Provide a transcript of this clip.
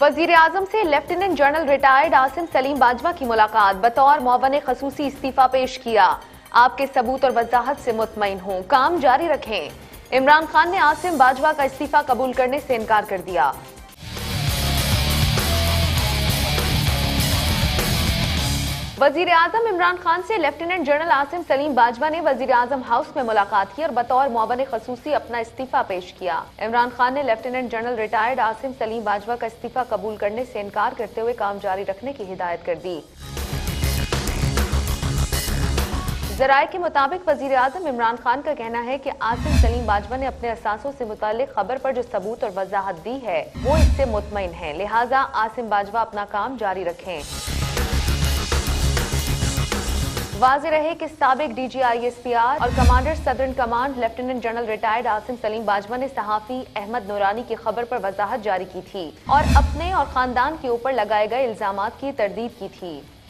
वजीर आजम से lieutenant general retired Asim Saleem Bajwa की मुलाकात। बतौर मुअव्वन खसूसी इस्तीफा पेश किया। आपके सबूत और वजाहत से मुतमईन हूं, काम जारी रखें। इमरान खान ने आसिम बाजवा का इस्तीफा कबूल करने से इनकार कर दिया। वजीर आजम इमरान खान से लेफ्टिनेंट जनरल आसिम सलीम बाजवा ने वजीर आजम हाउस में मुलाकात की और बतौर मुअव्वन खसूसी अपना इस्तीफा पेश किया। इमरान खान ने lieutenant general retired Asim Saleem Bajwa का इस्तीफा कबूल करने से इनकार करते हुए काम जारी रखने की हिदायत कर दी। जराये के मुताबिक वजीर आजम इमरान खान का कहना है कि आसिम सलीम बाजवा ने अपने असासों से मुतालिक खबर पर जो सबूत और वजाहत दी है वो इससे मुतमईन है, लिहाजा आसिम बाजवा अपना काम जारी रखें। वाज़ेह रहे कि साबिक DGISPR और commander southern command lieutenant general retired Asim Saleem Bajwa ने सहाफी अहमद नूरानी की खबर पर वजाहत जारी की थी और अपने और खानदान के ऊपर लगाए गए इल्जामात की तरदीद की थी।